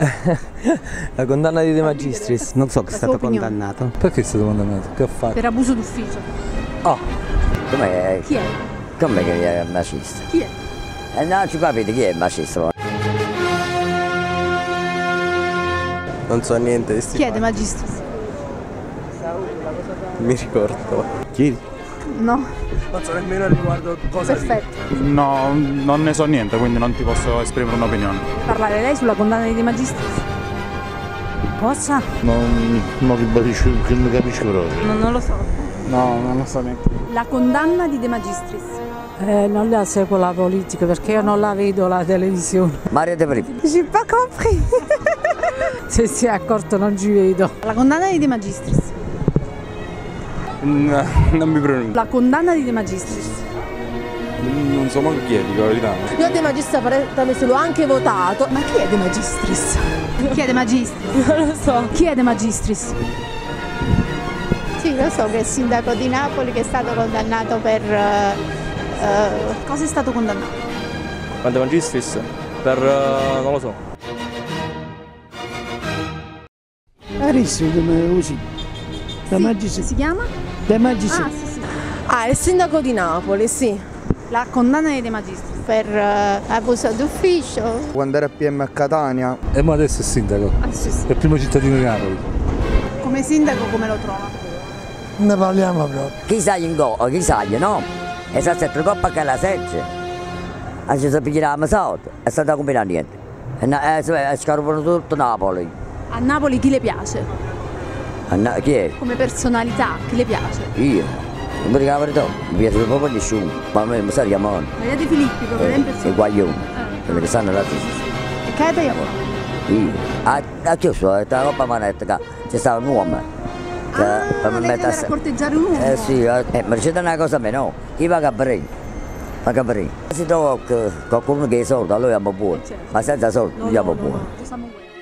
La condanna di De Magistris. Non so che è stato condannato. Perché è stato condannato? Che ha fatto? Per abuso d'ufficio. Oh, com'è? Chi è? Com'è che è macista? Chi è? Non ci capite chi è il macista? Non so niente di Chi è De Magistris? Mi ricordo. Chi? No. Non so nemmeno riguardo cosa. Perfetto. No, non ne so niente, quindi non ti posso esprimere un'opinione. Parlare lei sulla condanna di De Magistris? Cosa? Non ribadisco, non capisco proprio. Non lo so. No, non lo so neanche. La condanna di De Magistris. Non la seguo la politica perché io non la vedo la televisione. Maria De Primi. J'ai pas compris. Se si è accorto non ci vedo. La condanna di De Magistris. Non mi pronuncio. La condanna di De Magistris. Non so manco chi è, dico la verità. Io De Magistris l'ho anche votato. Ma chi è De Magistris? Chi è De Magistris? Non lo so. Chi è De Magistris? Sì, lo so che è il sindaco di Napoli che è stato condannato per... Cosa è stato condannato? Ma De Magistris? Per... non lo so. Adesso così. Da Magistris. Si chiama? Da Magistris. Ah, sì, sì. Ah, è il sindaco di Napoli, sì. La condanna di De Magistris. per abuso d'ufficio. Quando era PM a Catania. E ma adesso è sindaco. Ah, sì, sì. È il primo cittadino di Napoli. Come sindaco come lo trova? Ne parliamo proprio. Chi sa in go, chi sa, no? E se c'è troppo che la segge. E ci si pigliamo soldi. E sta da combinare niente. E scarpano tutto Napoli. A Napoli chi le piace? Chi è? Come personalità, chi le piace? Io. Non mi ricordo la verità, mi piace proprio nessuno. Ma a me mi sta chiamando. Maria De Filippi, per esempio. I guaglioni. Quelli che stanno là. E che te lavora? Io. A chi so, è la coppa manetta che c'è stato un uomo. Per mettere a corteggiare un uomo? Sì, ma c'è una cosa a me, no? Chi va a Capri? A Capri. Se trova qualcuno che ha soldi, allora andiamo buono. Ma senza soldi, andiamo buono.